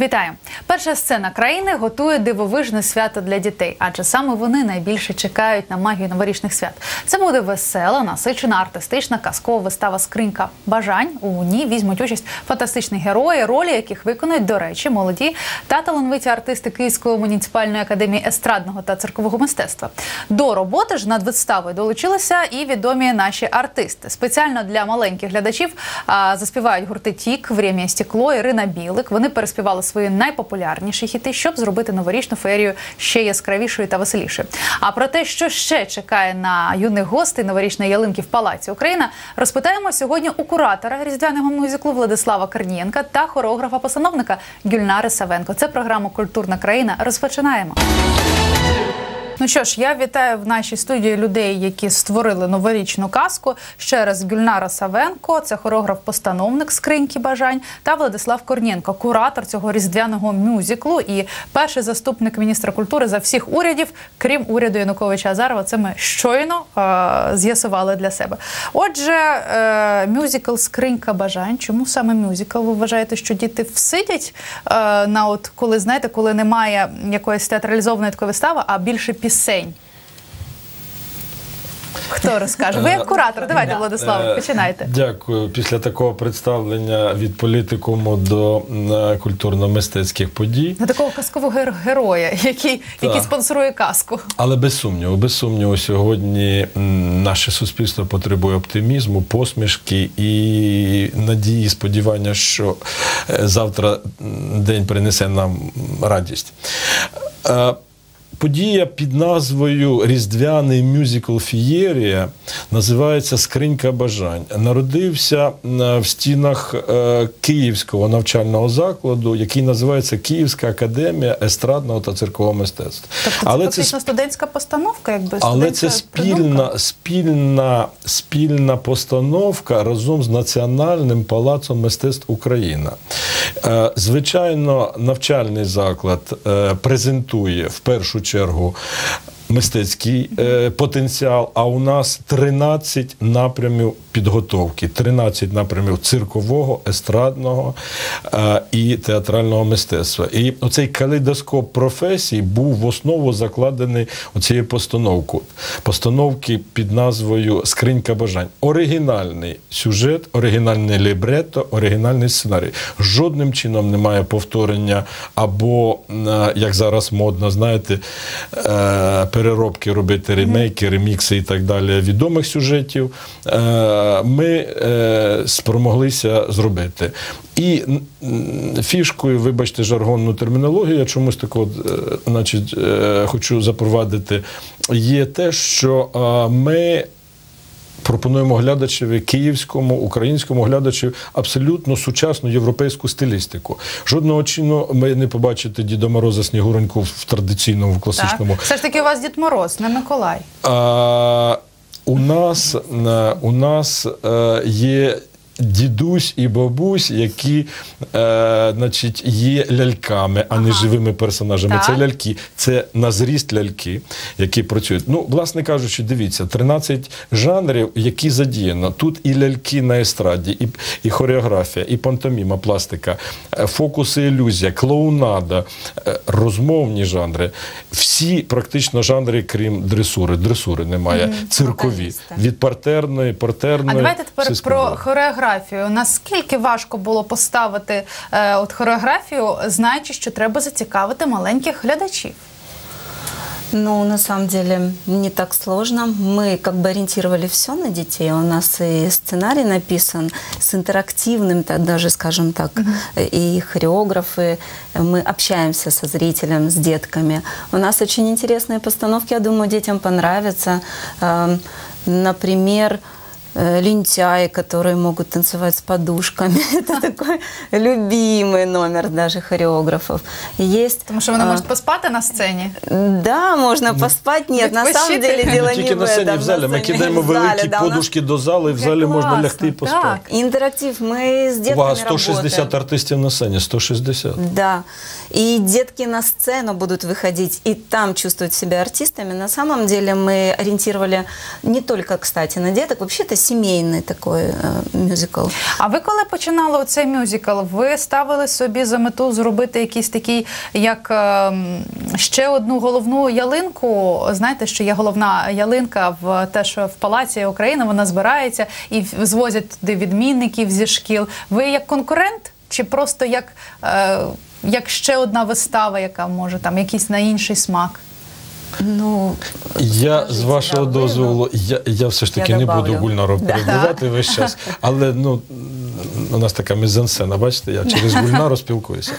Вітаю! Перша сцена країни готує дивовижне свято для дітей, адже саме вони найбільше чекають на магію новорічних свят. Це буде весела, насичена, артистична, казкова вистава «Скринька бажань». У ній візьмуть участь фантастичні герої, ролі яких виконують, до речі, молоді та талановиті артисти Київської муніципальної академії естрадного та циркового мистецтва. До роботи ж над виставою долучилися і відомі наші артисти. Спеціально для маленьких глядачів заспівають гурти «Тік», «Время, стекло», Ірина Білик. Вони переспівали свої найпопулярніші хіти, щоб зробити новорічну феєрію ще яскравішою та веселішою. А про те, що ще чекає на юних гостей новорічної ялинки в Палаці Україна, розпитаємо сьогодні у куратора різдвяного мюзиклу Владислава Корнієнка та хореографа-постановника Гюльнари Савенко. Це програма «Культурна країна». Розпочинаємо. Ну що ж, я вітаю в нашій студії людей, які створили новорічну казку. Ще раз Гюльнара Савенко, це хореограф-постановник «Скриньки бажань», та Владислав Корнієнко, куратор цього різдвяного мюзиклу і перший заступник міністра культури за всіх урядів, крім уряду Януковича-Азарова. Це ми щойно з'ясували для себе. Отже, мюзикл «Скринька бажань». Чому саме мюзикл? Ви вважаєте, що діти всидять коли, знаєте, коли немає якоїсь театралізованої такої вистави, а більше пісень? Хто розкаже? Ви як куратор. Давайте, Владислав, починайте. Дякую. Після такого представлення від політикуму до культурно-мистецьких подій. На такого казкового героя, який спонсорує казку. Але без сумніву, сьогодні наше суспільство потребує оптимізму, посмішки і надії, сподівання, що завтра день принесе нам радість. Подія під назвою «Різдвяний мюзикл «Фієрія» називається «Скринька бажань». Народився в стінах Київського навчального закладу, який називається Київська академія естрадного та циркового мистецтва. Тобто це фактично студентська постановка? Якби, але це спільна постановка разом з Національним палацом мистецтв «Україна». Звичайно, навчальний заклад презентує в першу чергу мистецький потенціал, а у нас 13 напрямів підготовки, 13 напрямів циркового, естрадного і театрального мистецтва. І оцей калейдоскоп професій був в основу закладений оцією постановки під назвою «Скринька бажань». Оригінальний сюжет, оригінальне лібретто, оригінальний сценарій. Жодним чином немає повторення або, як зараз модно, знаєте, переробки робити, ремейки, ремікси і так далі відомих сюжетів, ми спромоглися зробити. І фішкою, вибачте, жаргонну термінологію, я чомусь таку, хочу запровадити, є те, що ми пропонуємо глядачеві, київському, українському глядачеві абсолютно сучасну європейську стилістику. Жодного чину ми не побачите Діда Мороза, Снігуреньку в традиційному, в класичному. Так. Все ж таки у вас Дід Мороз, не Миколай. У нас є дідусь і бабусь, які є ляльками, а не живими персонажами. Так. Це ляльки, це на зріст ляльки, які працюють. Ну, власне кажучи, дивіться, 13 жанрів, які задіяно. Тут і ляльки на естраді, і хореографія, і пантоміма, пластика, фокуси, ілюзія, клоунада, розмовні жанри. Всі практично жанри, крім дресури. Дресури немає. Циркові. Від партерної. А давайте тепер про хореографію. Наскільки важко було поставити хореографію, знаючи, що треба зацікавити маленьких глядачів? Ну, на самом деле, не так сложно. Мы как бы ориентировали все на детей. У нас и сценарий написан с интерактивным, даже, скажем так, и хореографы. Мы общаемся со зрителем, с детками. У нас очень интересные постановки, я думаю, детям понравятся. Например, лентяи, которые могут танцевать с подушками. Это такой любимый номер даже хореографов. Есть... Потому что вони можуть поспати на сцені? Да, можно поспать. Нет, на самом деле дело не в этом. На сцені, в залі. Ми кидаємо великі подушки до зали, і в залі можна лягти і поспати. Интерактив. Мы с детками работаем. 160 артистів на сцені, 160. Да. И детки на сцену будут выходить, и там чувствовать себя артистами. На самом деле мы ориентировали не только, кстати, на деток. Вообще-то семейный такой мюзикл. А ви коли починали цей мюзикл, ви ставили собі за мету зробити якийсь такий, як ще одну головну ялинку? Знаєте, що є головна ялинка в те, що в Палаці України, вона збирається і звозять туди відмінників зі шкіл. Ви як конкурент чи просто як ще одна вистава, яка може там якийсь на інший смак? Ну, Я, з вашого дозволу, я все ж таки не буду Гульнару перебивати весь час, але у нас така мізансцена, бачите, я через Гульнару спілкуюся.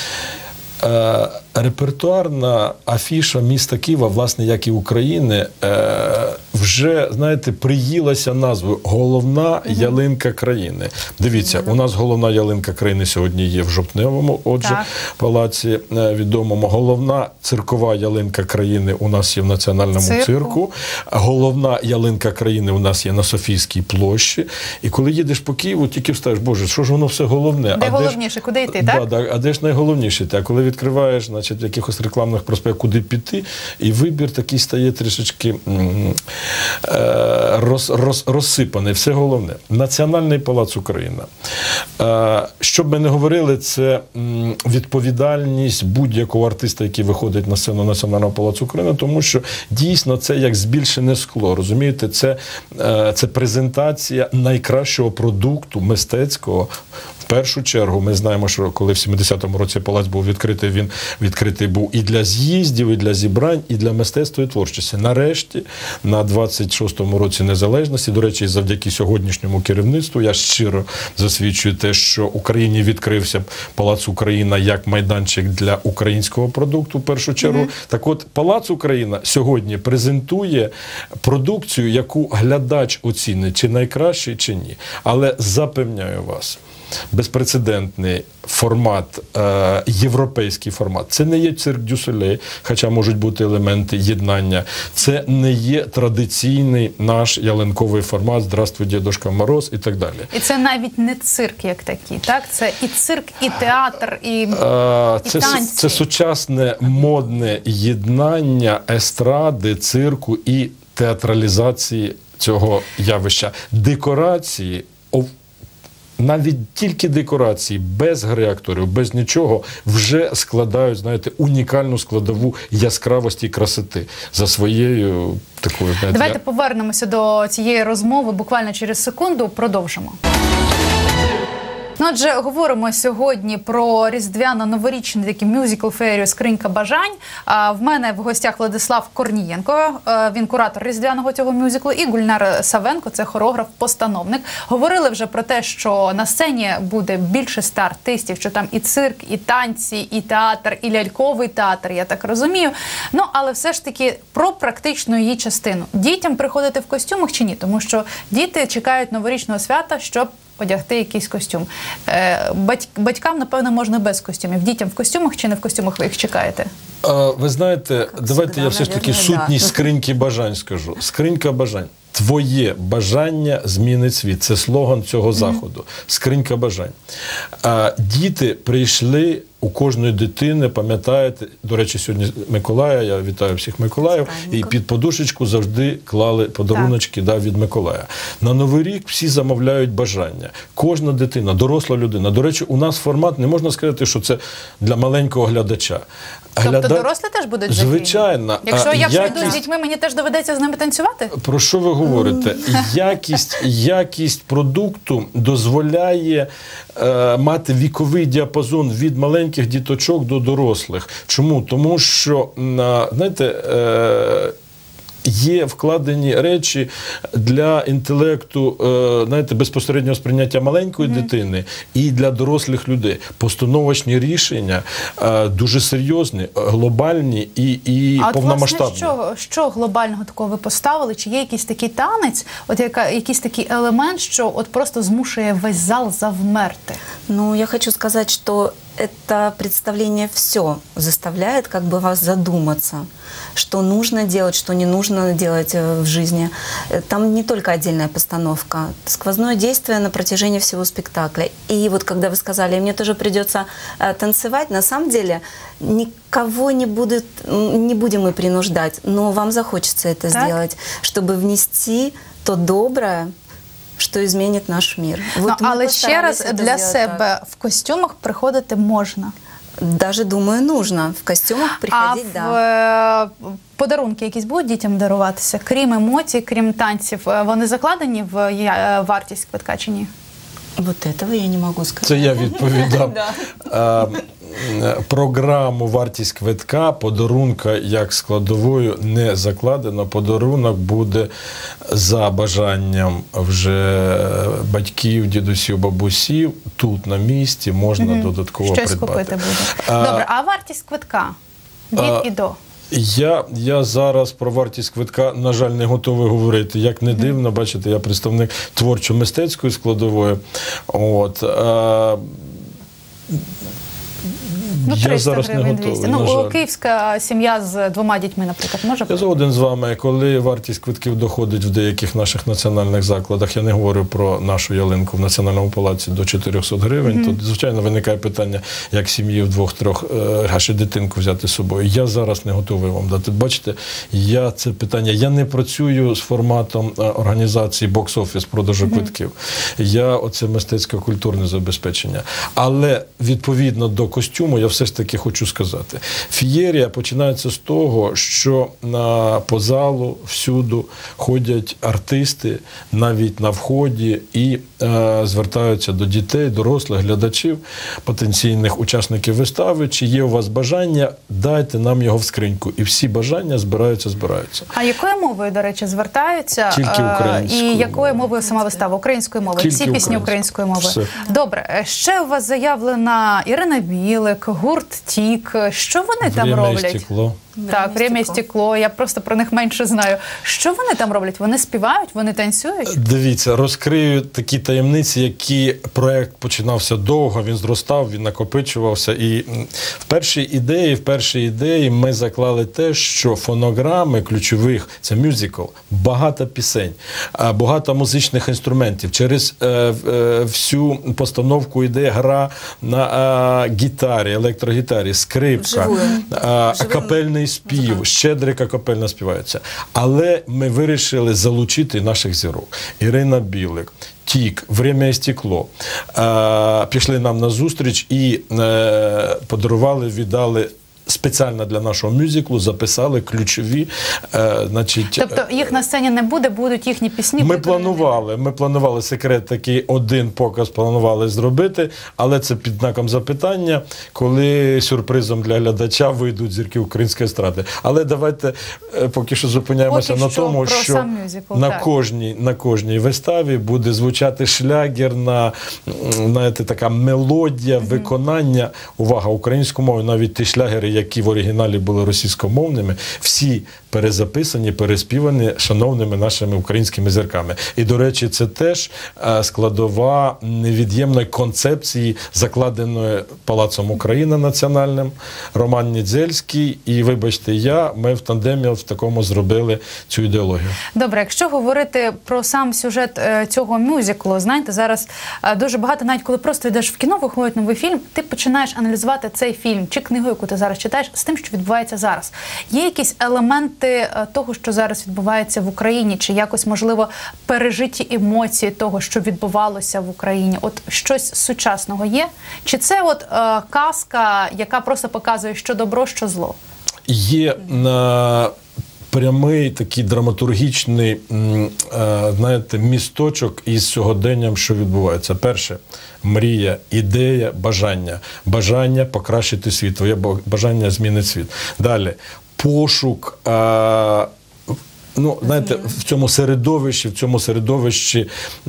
Репертуарна афіша міста Києва, власне, як і України, вже, знаєте, приїлася назвою «Головна ялинка країни». Дивіться, у нас головна ялинка країни сьогодні є в Жовтневому, отже, палаці відомому. Головна циркова ялинка країни у нас є в Національному цирку. Головна ялинка країни у нас є на Софійській площі. І коли їдеш по Києву, тільки встаєш, боже, що ж воно все головне? Де головніше, куди йти, так? А де ж найголовніше? А коли відкриваєш, значить, в якихось рекламних проспектах, куди піти, і вибір такий стає трішечки розсипаний. Все головне. Національний палац Україна. Що б ми не говорили, це відповідальність будь-якого артиста, який виходить на сцену Національного палацу України, тому що дійсно це як збільшене скло. Розумієте, це презентація найкращого продукту мистецького. В першу чергу ми знаємо, що коли в 70-му році палац був відкритий, він відкритий був і для з'їздів, і для зібрань, і для мистецтва і творчості. Нарешті, на 26-му році незалежності, до речі, завдяки сьогоднішньому керівництву, я щиро засвідчую те, що Україні відкрився Палац Україна як майданчик для українського продукту, в першу чергу. Так от, Палац Україна сьогодні презентує продукцію, яку глядач оцінить, чи найкращий, чи ні. Але запевняю вас, безпрецедентний формат, європейський формат. Це не є цирк дю Солей, хоча можуть бути елементи єднання. Це не є традиційний наш ялинковий формат «Здравствуй, Дідушка Мороз» і так далі. І це навіть не цирк як такий, так? Це і цирк, і театр, і танці. Це сучасне модне єднання естради, цирку і театралізації цього явища. Декорації, навіть тільки декорації, без гри-акторів, без нічого, вже складають, знаєте, унікальну складову яскравості і красоти за своєю такою, знаєте... Давайте повернемося до цієї розмови буквально через секунду, продовжимо. Отже, говоримо сьогодні про різдвяно-новорічний такий мюзикл-феєрію «Скринька бажань». В мене в гостях Владислав Корнієнко, він куратор різдвяного цього мюзиклу, і Гульнар Савенко, це хореограф-постановник. Говорили вже про те, що на сцені буде більше 100 артистів, що там і цирк, і танці, і театр, і ляльковий театр, я так розумію. Ну, але все ж таки про практичну її частину. Дітям приходити в костюмах чи ні? Тому що діти чекають новорічного свята, щоб одягти якийсь костюм. Батькам, напевно, можна без костюмів. Дітям в костюмах чи не в костюмах ви їх чекаєте? Ви знаєте, давайте я все ж таки сутність скриньки бажань скажу. Скринька бажань. Твоє бажання змінить світ. Це слоган цього заходу. Скринька бажань. Діти прийшли, у кожної дитини, пам'ятаєте, до речі, сьогодні Миколая, я вітаю всіх Миколаїв, і під подушечку завжди клали подаруночки від Миколая. На Новий рік всі замовляють бажання. Кожна дитина, доросла людина. До речі, у нас формат, не можна сказати, що це для маленького глядача. Тобто дорослі теж будуть задіяні? Звичайно. Якщо я прийду з дітьми, мені теж доведеться з ними танцювати? Про що ви говорите? Якість продукту дозволяє мати віковий діапазон від маленьких діточок до дорослих. Чому? Тому що, знаєте, є вкладені речі для інтелекту, знаєте, безпосереднього сприйняття маленької дитини і для дорослих людей. Постановочні рішення дуже серйозні, глобальні і повномасштабні. А от, власне, що глобального такого ви поставили? Чи є якийсь такий танець, от якийсь такий елемент, що от просто змушує весь зал завмерти? Ну, я хочу сказать, что это представление все заставляет как бы вас задуматься, что нужно делать, что не нужно делать в жизни. Там не только отдельная постановка, сквозное действие на протяжении всего спектакля. И вот когда вы сказали, мне тоже придется танцевать, на самом деле никого не будем мы принуждать, но вам захочется это сделать, чтобы внести то доброе, что изменит наш мир. Ну, Вот мы але ще постарались раз это для сделать себе так. в костюмах приходити можна. Даже, думаю, нужно. В костюмах приходить, А да. подарунки якісь будуть дітям даруватися? Крім емоцій, крім танців, вони закладені в вартість квитка чи ні? Вот этого я не могу сказать. Це я відповідав. Програму «Вартість квитка», подарунка як складовою не закладено. Подарунок буде за бажанням вже батьків, дідусів, бабусів. Тут на місці можна додатково Щось придбати. купити буде. Добре, а вартість квитка від і до? Я зараз про вартість квитка, на жаль, не готовий говорити. Як не дивно, бачите, я представник творчо-мистецької складової. Ну, 300 я зараз не гривень, готовий, 200. на Ну, жаль. київська сім'я з 2 дітьми, наприклад, може Я бути? згоден з вами, коли вартість квитків доходить в деяких наших національних закладах, я не говорю про нашу ялинку в Національному палаці до 400 гривень, то, звичайно, виникає питання, як сім'ї в 2-3, а ще дитинку взяти з собою. Я зараз не готовий вам дати. Бачите, це питання, я не працюю з форматом організації бокс-офіс, продажу квитків. Оце мистецько-культурне забезпечення. Але, відповідно до костюму, я все ж таки хочу сказати. Фієрія починається з того, що по залу всюду ходять артисти, навіть на вході, і звертаються до дітей, дорослих, глядачів, потенційних учасників вистави. Чи є у вас бажання, дайте нам його в скриньку. І всі бажання збираються. А якою мовою, до речі, звертаються? Тільки українською. І якою мовою сама вистава? Українською мовою? Тільки Всі пісні українською мовою? Все. Добре. Ще у вас заявлена Ірина Білик, гурт «Тік». Що вони там «Время і роблять? стекло». Так, «Время і стекло». Я просто про них менше знаю. Що вони там роблять? Вони співають? Вони танцюють? Дивіться, розкрию такі таємниці, які проект починався довго, він зростав, він накопичувався. І в першій ідеї ми заклали те, що фонограми ключових, це мюзикл, багато пісень, багато музичних інструментів. Через всю постановку йде гра на гітарі, електрогітарі, скрипка, акапельний спів, щедрика капельна співається. Але ми вирішили залучити наших зірок. Ірина Білик, «Тік», «Время і стекло» пішли нам на зустріч і подарували, віддали спеціально для нашого мюзиклу, записали ключові, Тобто їх на сцені не буде, будуть їхні пісні? Ми планували секрет такий, один показ планували зробити, але це під знаком запитання, коли сюрпризом для глядача вийдуть зірки української естради. Але давайте поки що зупиняємося на тому, що на кожній виставі буде звучати шлягер, знаєте, така мелодія, виконання, увага, українською мовою, навіть ті шлягери, які в оригіналі були російськомовними, всі перезаписані, переспівані шановними нашими українськими зірками. І, до речі, це теж складова невід'ємної концепції, закладеної Палацом Україна національним, Роман Нідзельський і, вибачте, ми в тандемі в такому зробили цю ідеологію. Добре, якщо говорити про сам сюжет цього мюзиклу, знаєте, зараз дуже багато, навіть коли просто йдеш в кіно, виходить новий фільм, ти починаєш аналізувати цей фільм, чи книгу, яку ти зараз читаєш, з тим, що відбувається зараз. Є якісь елементи того, що зараз відбувається в Україні, чи якось, можливо, пережиті емоції того, що відбувалося в Україні? От щось сучасного є? Чи це от казка, яка просто показує, що добро, що зло? Є прямий такий драматургічний, знаєте, місточок із сьогоденням, що відбувається. Перше – мрія, ідея, бажання. Бажання покращити світ, твоє бажання змінити світ. Далі – пошук, знаєте, в цьому середовищі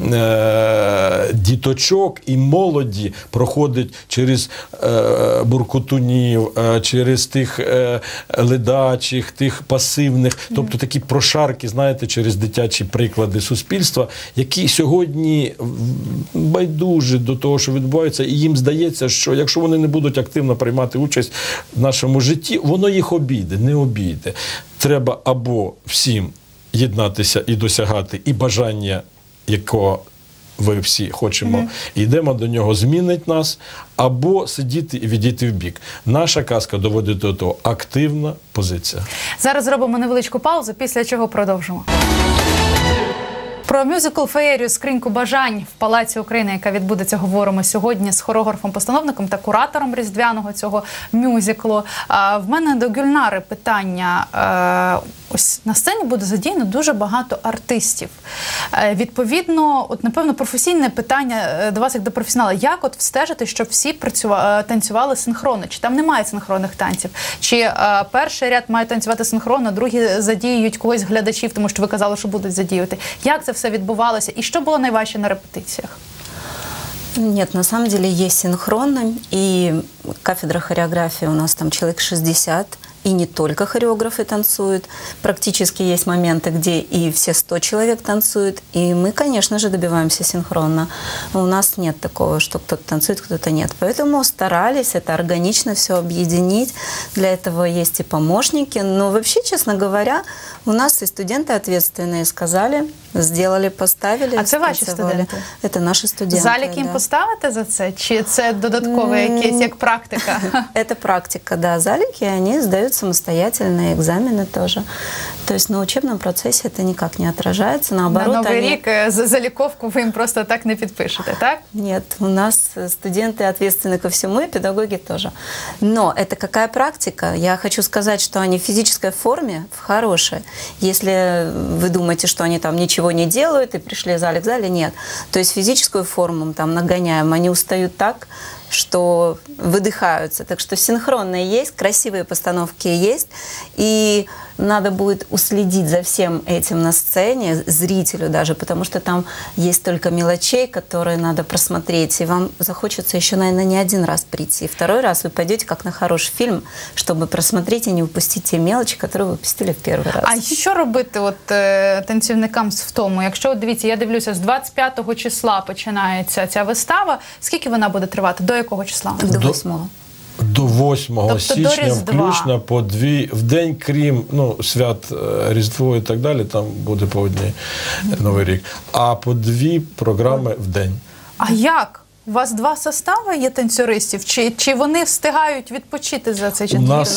діточок і молоді проходить через буркотунів, через тих ледачих, тих пасивних, тобто такі прошарки, знаєте, через дитячі приклади суспільства, які сьогодні байдужі до того, що відбувається, і їм здається, що якщо вони не будуть активно приймати участь в нашому житті, воно їх обійде, не обійде. Треба або всім єднатися і досягати, і бажання, якого ви всі хочемо, і йдемо до нього, змінить нас, або сидіти і відійти в бік. Наша казка доводить до того – активна позиція. Зараз зробимо невеличку паузу, після чого продовжимо. Про мюзикл «Феєрію. Скриньку бажань» в Палаці України, яка відбудеться, говоримо сьогодні з хореографом-постановником та куратором різдвяного цього мюзиклу. В мене до Гюльнари питання. Ось на сцені буде задіяно дуже багато артистів. Відповідно, от, напевно, професійне питання до вас як до професіонала. Як от встежити, щоб всі танцювали синхронно? Чи там немає синхронних танців? Чи перший ряд має танцювати синхронно, другі задіюють когось глядачів, тому що ви казали, що будуть задіювати? Як це все відбувалося? І що було найважче на репетиціях? Нет, на самом деле есть синхронно, и кафедра хореографии у нас там человек 60, и не только хореографы танцуют. Практически есть моменты, где и все 100 человек танцуют, и мы, конечно же, добиваемся синхронно. У нас нет такого, что кто-то танцует, кто-то нет. Поэтому старались это органично все объединить. Для этого есть и помощники. Но вообще, честно говоря, у нас и студенты ответственные сказали, сделали, поставили. А це ваші студенти? Это наши студенты. Залік їм поставити за це? Чи це додаткове якесь, як практика? Это практика, да. Залики, они сдают самостоятельные экзамены тоже. То есть на учебном процессе это никак не отражается. Наоборот, на Новий рік заліковку ви їм просто так не підпишете, так? Нет, у нас студенты ответственны ко всему, и педагоги тоже. Но это какая практика? Я хочу сказать, что они в физической форме, в хорошей. Если вы думаете, что они там ничего не делают и пришли залик в зале, нет. То есть физическую форму там нагоняем, они устают так, что выдыхаются. Так что синхронные есть, красивые постановки есть, и надо будет уследить за всем этим на сцене, зрителю даже, потому что там есть столько мелочей, которые надо просмотреть, и вам захочется еще, наверное, не один раз прийти. Второй раз вы пойдете как на хороший фильм, чтобы просмотреть и не упустить те мелочи, которые вы упустили в первый раз. А що робити от, танцівникам з втому? Якщо, дивіться, я дивлюся, з 25 числа починається ця вистава, скільки вона буде тривати? До якого числа? До 8-го. До 8 Тобто січня, до Різдва. включно по 2, в день, крім свят Різдво і так далі, там буде по одній Новий рік, а по 2 програми в день. А як? У вас 2 состави є танцюристів? Чи вони встигають відпочити за цей час? У нас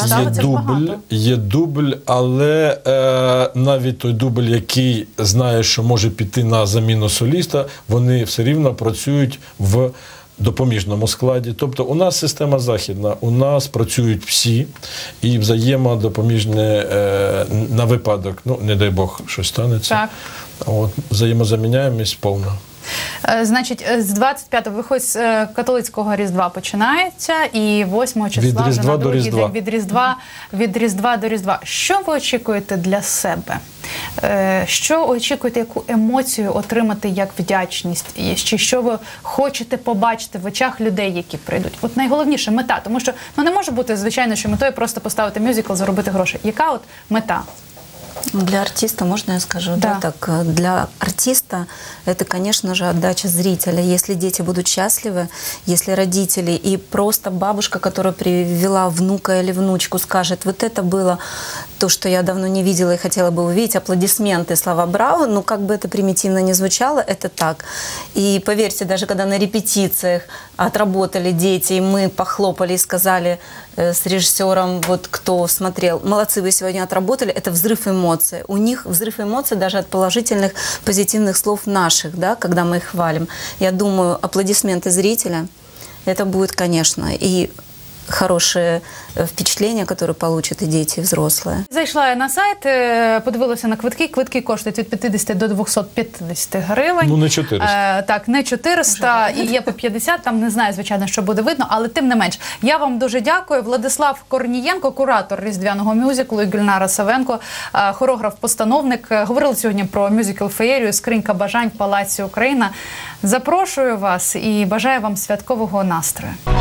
є дубль, але навіть той дубль, який знає, що може піти на заміну соліста, вони все рівно працюють в допоміжному складі. Тобто у нас система західна, у нас працюють всі і взаємодопоміжне на випадок, не дай Бог, щось станеться. Так. От, взаємозаміняємість повна. Значить, з 25-го виходить з католицького Різдва починається, і 8 числа від Різдва вже на другий до Різдва. День, від Різдва до Різдва. Що ви очікуєте для себе? Що очікуєте, яку емоцію отримати як вдячність? Чи що ви хочете побачити в очах людей, які прийдуть? От найголовніше – мета. Тому що не може бути, звичайно, що метою просто поставити мюзикл, заробити гроші. Яка от мета? Для артиста, можно я скажу? Да. Так, для артиста это, конечно же, отдача зрителя. Если дети будут счастливы, если родители и просто бабушка, которая привела внука или внучку, скажет, вот это было то, что я давно не видела и хотела бы увидеть, аплодисменты, слова «браво», как бы это примитивно ни звучало, это так. И поверьте, даже когда на репетициях отработали дети, и мы похлопали и сказали с режиссером, вот кто смотрел, молодцы, вы сегодня отработали, это взрыв эмоций. У них взрыв эмоций даже от положительных, позитивных слов наших, да, когда мы их хвалим. Я думаю, аплодисменты зрителя, это будет, конечно, и хорошие впечатлення, які получать і діти, і взрослі. Зайшла я на сайт, подивилася на квитки. Квитки коштують від 50 до 250 гривень. Не 400. Так, не 400, і є по 50, там не знаю, звичайно, що буде видно, але тим не менш. Я вам дуже дякую. Владислав Корнієнко, куратор різдвяного мюзиклу, і Гюльнара Савенко, хореограф-постановник. Говорили сьогодні про мюзикл «Феєрію. Скринька бажань» в Палаці Україна. Запрошую вас і бажаю вам святкового настрою.